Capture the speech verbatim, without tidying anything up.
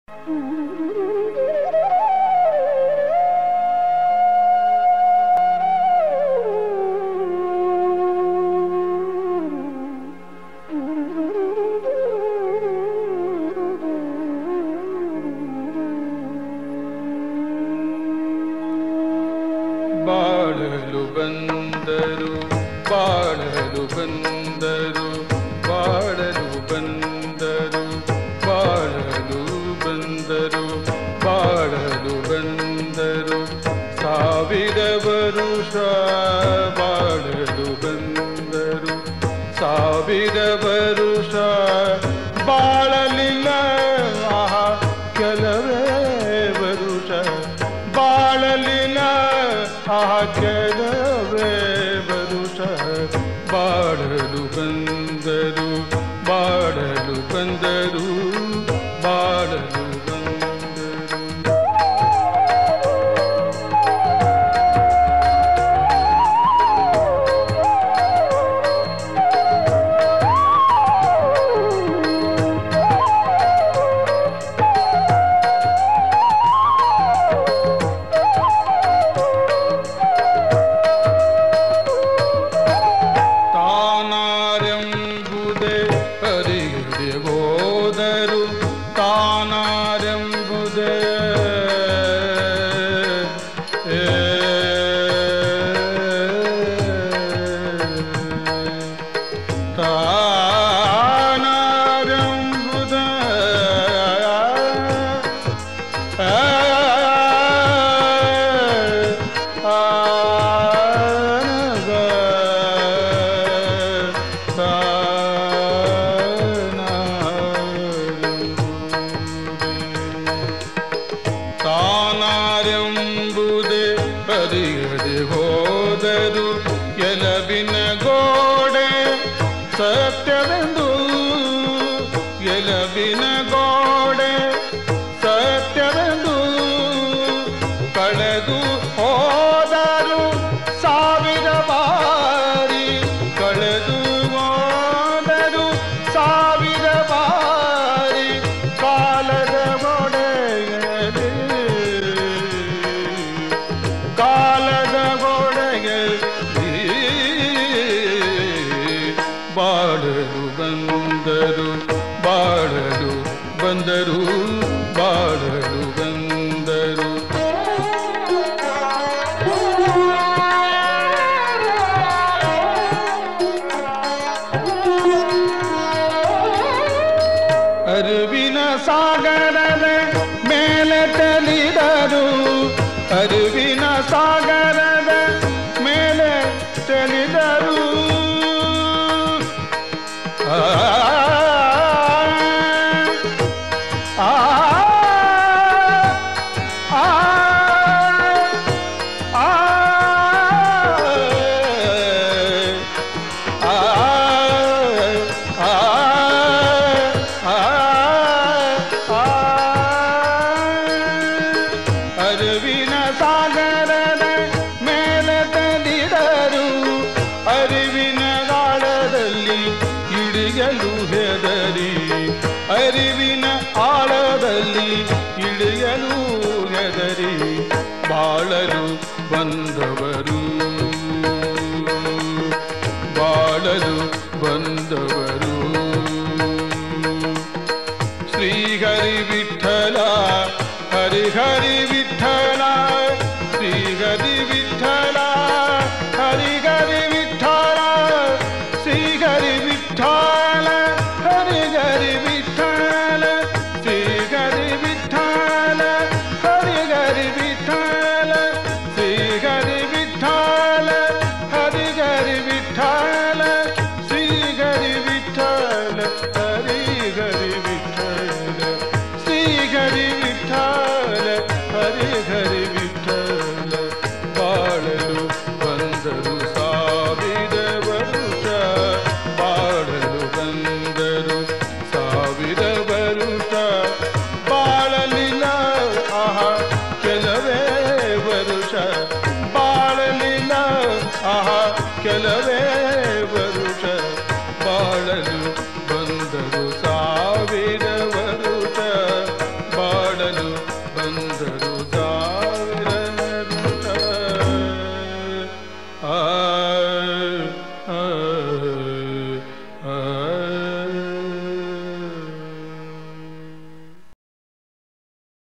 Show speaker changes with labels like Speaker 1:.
Speaker 1: ಬಾಳಲು ಬಂದರು ಬಾಳಲು ಬಂದರು ಬಾಳಲು ಬಂದರು ಬಾಳಲು ಬಂದರು ಬಾಳಲು ಬಂದರು ಸಾವಿರ ವರುಷ ಬಾಳಲು ಬಂದರು ಸಾವಿರ ವರುಷ ಬಾಳಲಿಲ್ಲ ಆಹಾ ಕೆಲವೇ ವರುಷ ಬಾಳಲಿಲ್ಲ ಆಹಾ ಕೆಲವೇ ವರುಷ ಬಾಳಲು ಬಂದರು ಬಾಳಲು ಬಂದರು ಬಾಳಲು ಹೋದರು ತಾನಾರೆಂಬುದೇ ತಾನಾರೆಂಬುದೇ ತಾನಾರೆಂಬುದೇ ಅರಿಯದೆ ಹೋದರು ಎಲಬಿನ ಗೋಡೆ ಸತ್ಯವೆಂದು ಎಲಬಿನ ಗೋಡೆ ಸತ್ಯವೆಂದು ಕಳೆದು ಹೋದರು ಸಾವಿರ ಬಾರಿ ಕಳೆದು ಹೋದರು ಸಾವಿರ ಬಾರಿ ಕಾಲದ ಗೋಡೆಯಲ್ಲಿ ಕಾಲದ ಗೋಡೆಯಲ್ಲಿ ಬಾಳಲು ಬಂದರು ಬಾಳಲು ಬಂದರು ಬಾಳಲು ಬಂದರು ಅರಿವಿನ ಸಾಗರದ ಮೇಲೆ ತಲಿದರು ಅರಿವಿನ ಸಾಗರದ ಮೇಲೆ ತಲಿದರು ಆ ಆ ಅರಿವಿನ ಸಾಗರದ ಮೇಲೆ ತಲಿದರು ಅರಿವಿನ ಗಾಳದಲ್ಲಿ ಇಳಿಯಲು ಹೆದರಿ ಅರಿವಿನ ಆಳದಲ್ಲಿ ಇಳಿಯಲು ಹೆದರಿ ಬಾಳಲು ಬಂದವರು ಬಾಳಲು ಬಂದವರು ಶ್ರೀಹರಿ ವಿಠಲ ಹರಿ ಹರಿ ವಿಠಲ ಶ್ರೀ ಹರಿ ವಿಠಲ